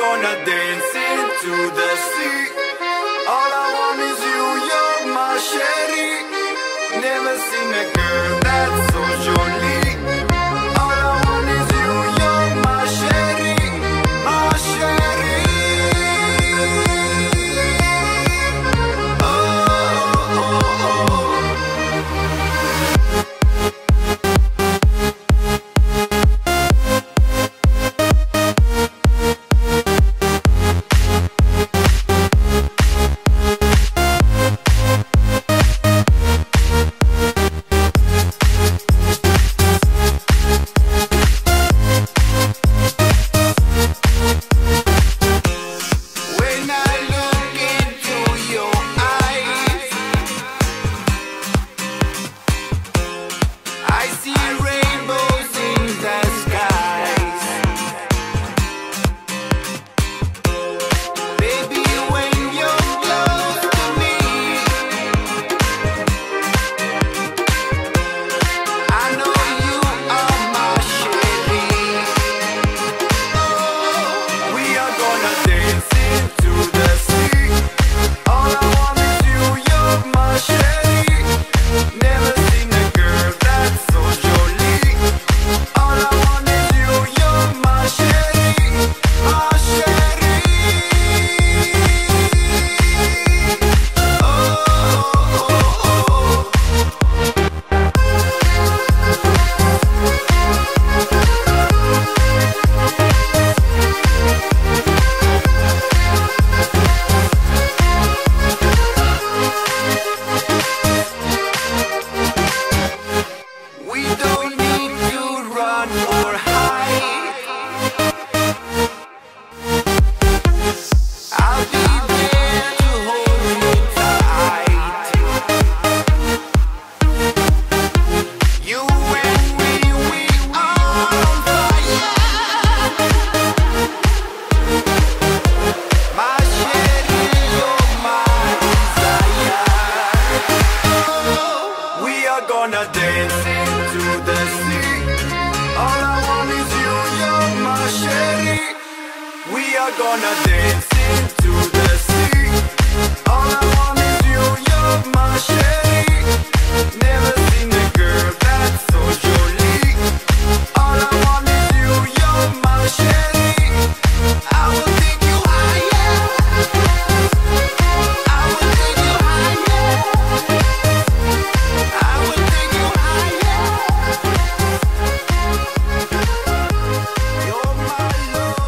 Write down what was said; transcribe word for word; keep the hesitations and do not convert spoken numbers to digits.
gonna dance into the sea. All I want is you, you're my sherry. Never seen a girl that's so jolie. All I want is you, you're my sherry, my sherry. Oh, oh, oh, oh. Gonna dance into the sea. All I want is you, you're my sherry. We are gonna dance into the sea. All I want is you, you're my sherry. Never seen a girl that's so jolie. All I want is you, you're my sherry. I will take you higher. I will take you higher. I will take you higher. You're my love.